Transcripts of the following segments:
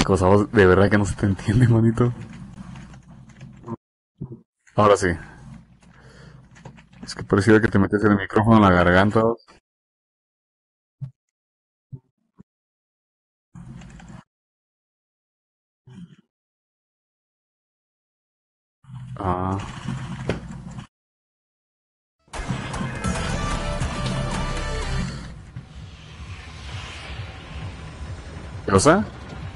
Cosa, vos, de verdad que no se te entiende, manito. Ahora sí. Es que parecía que te metes el micrófono en la garganta. Ah, ¿qué cosa?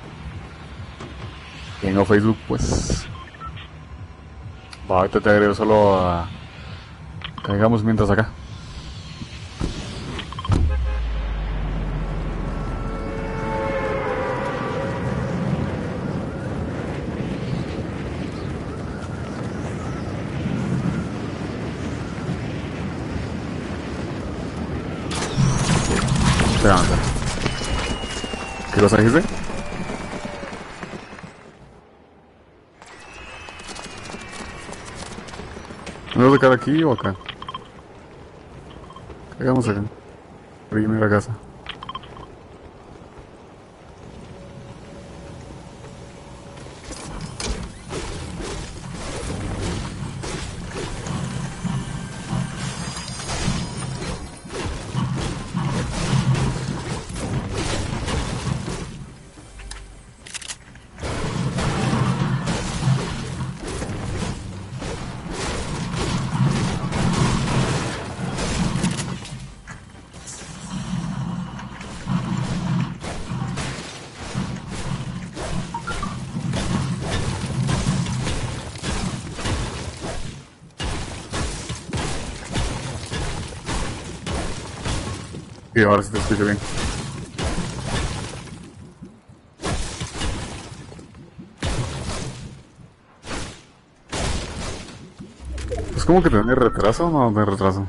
Tengo Facebook, pues. Va, ahorita te agrego solo a... Caigamos mientras acá. Espera, ¿qué cosa dijiste? ¿Me vas a sacar aquí o acá? Caigamos acá. Primera casa. Y ahora sí te escucho bien. Pues como que tenés retraso o no tenés retraso.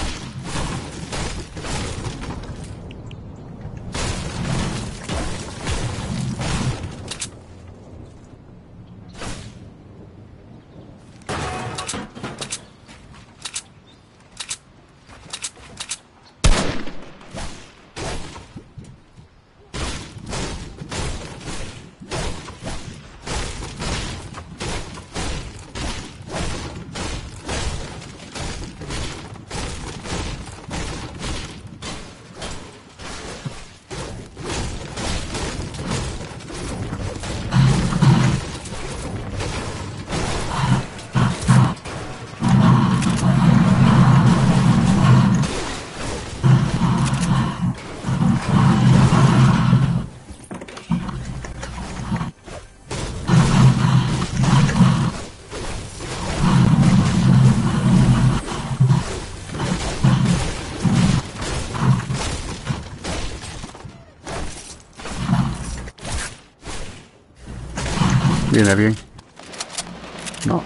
Viene bien. No.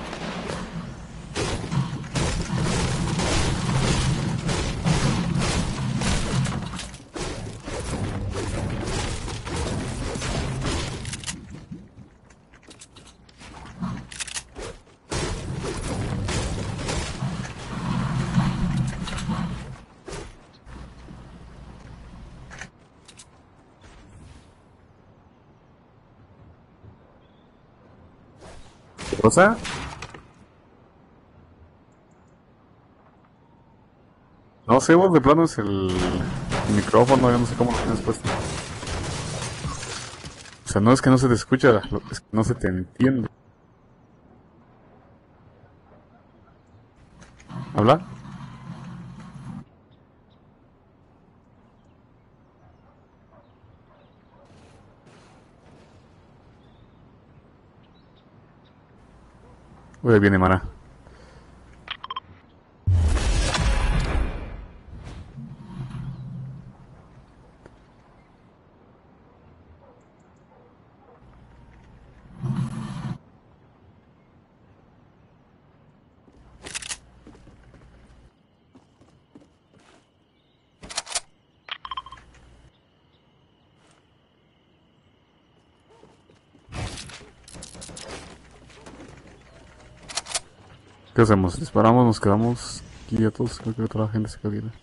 ¿Qué cosa? No sé, vos de plano es el micrófono, yo no sé cómo lo tienes puesto. O sea, no es que no se te escucha, es que no se te entiende. ¿Habla? Uy, ahí viene Mara. ¿Qué hacemos? ¿Disparamos? ¿Nos quedamos quietos? Creo que otra gente se queda.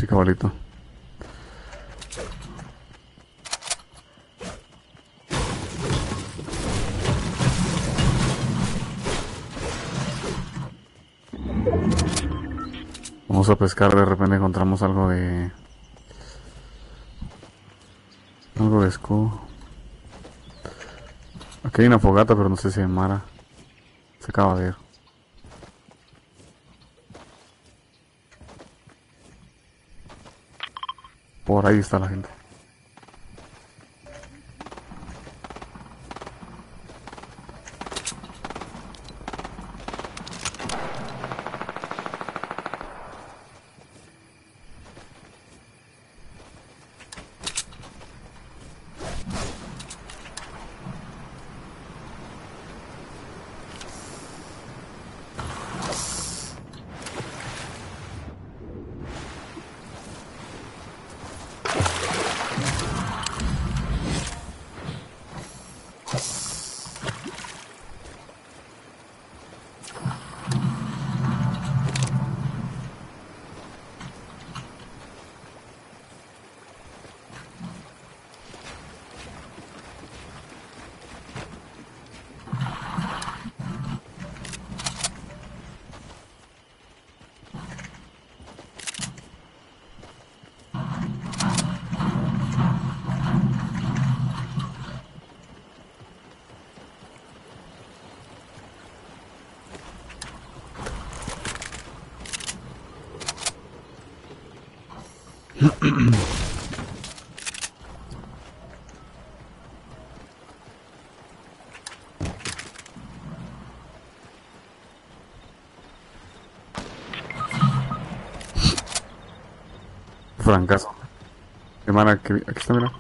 Sí, cabalito. Vamos a pescar, de repente encontramos algo de... Algo de escudo. Aquí hay una fogata, pero no sé si es Mara. Se acaba de ver. Por ahí está la gente. Francazo. Hermana, aquí está, mira.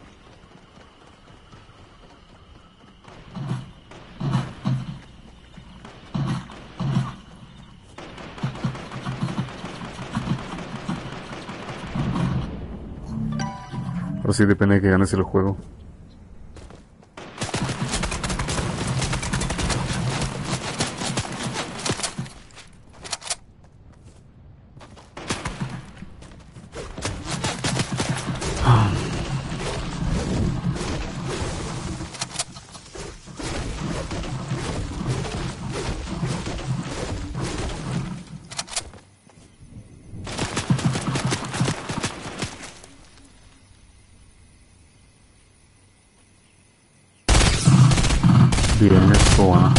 Pero sí depende de que ganes el juego. Bien, esto va.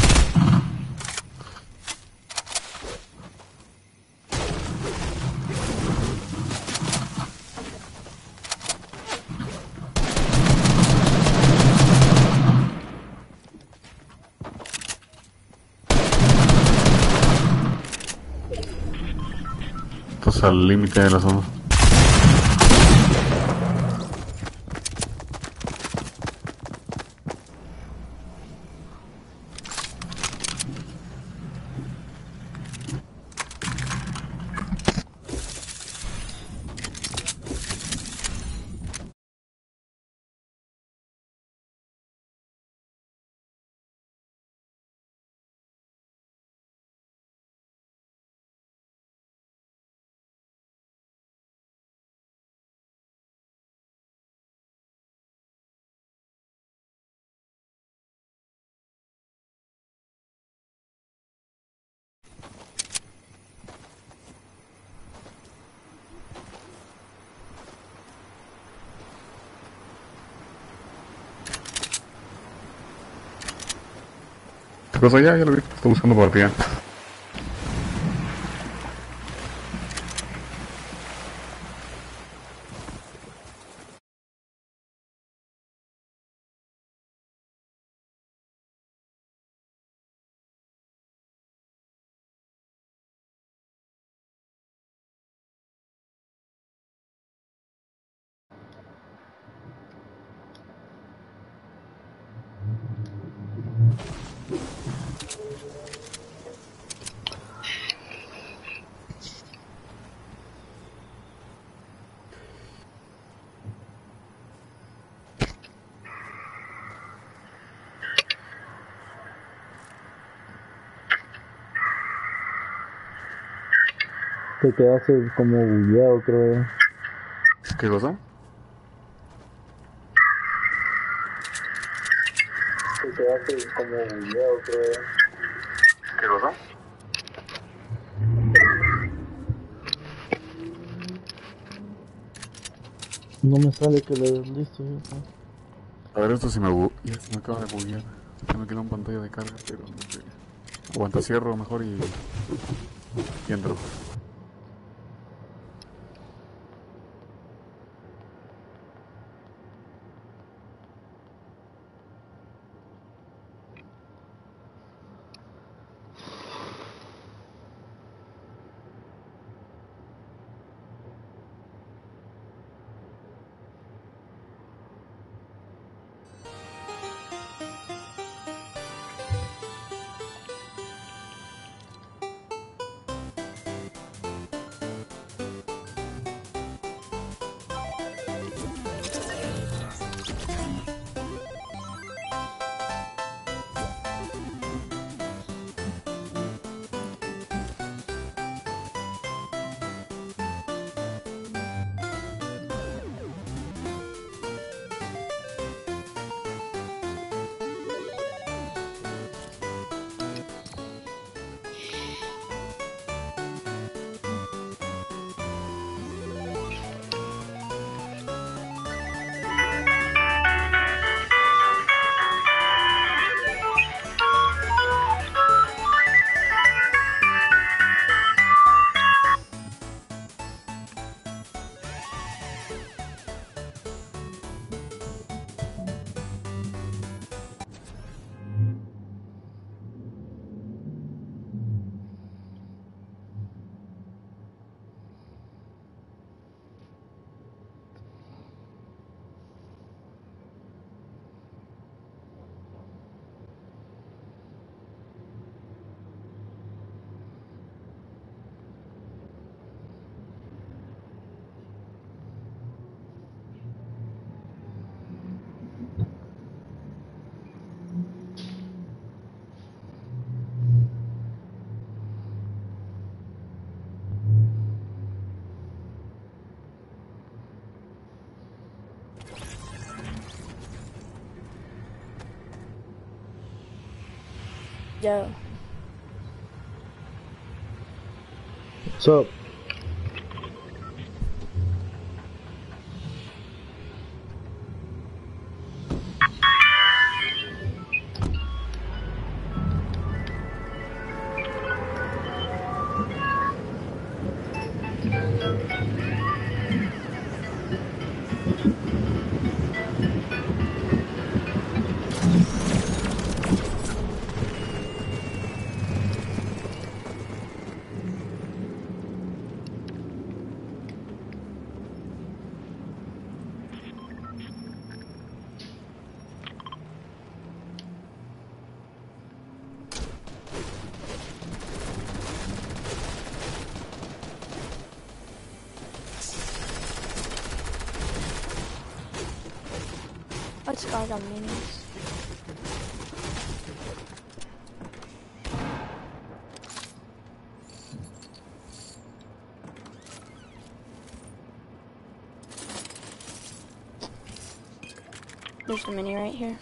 Estás al límite de la zona. ¿Qué cosa ya? Ya lo vi. Estoy buscando partida. Te quedaste como bugueado, creo. ¿Qué cosa? Te quedaste como bugueado, creo. ¿Qué cosa? No me sale que le des listo. A ver, esto ya se me acaba de buguear. Tengo que ir a una pantalla de carga, pero no sé. Aguanta, cierro mejor y entro. Yo. What's up? What's guard on minis? There's a mini right here.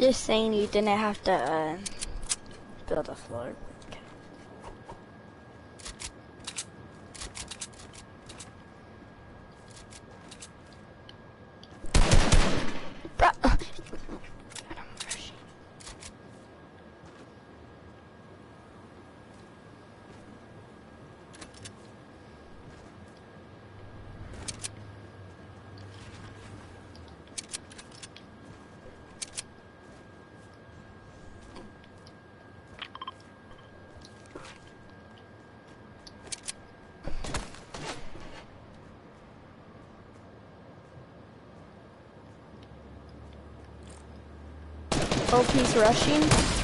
just saying you didn't have to build a floor. Okay. Bro. Oh, he's rushing.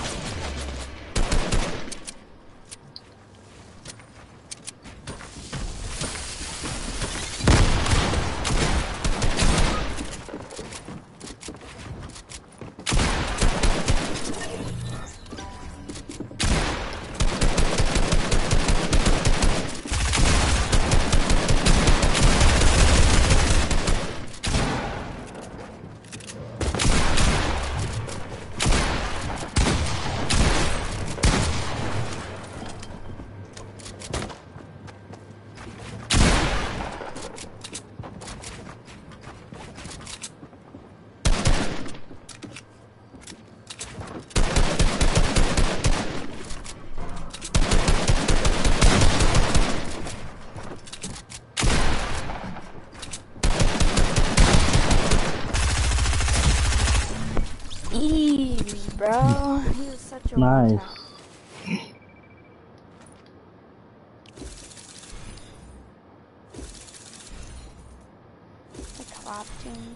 Easy, bro. He was such a Nice. one-time. The co-op team.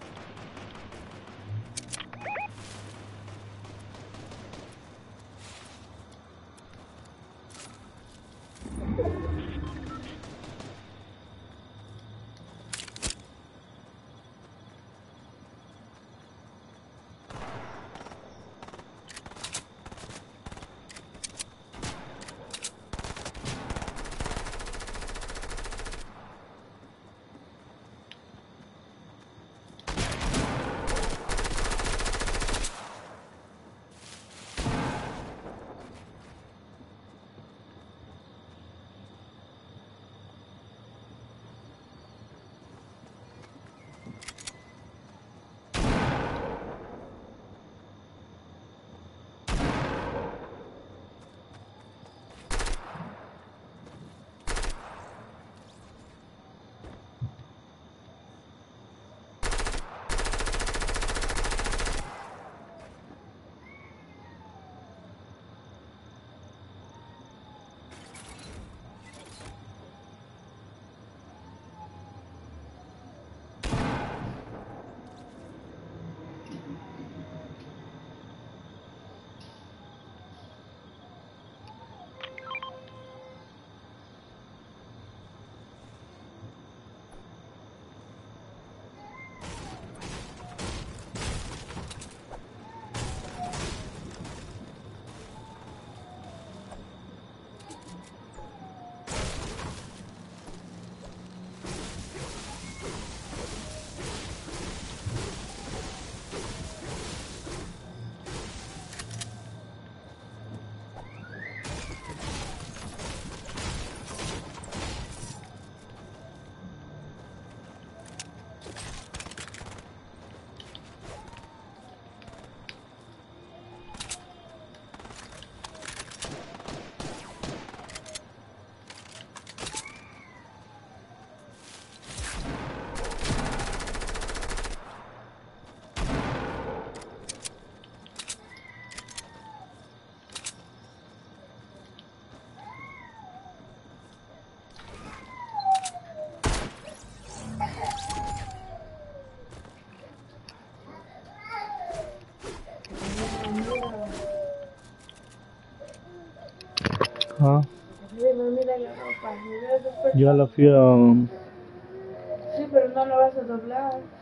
Ah, Mira la ropa, mira los ya la fui a... Sí, pero no lo vas a doblar.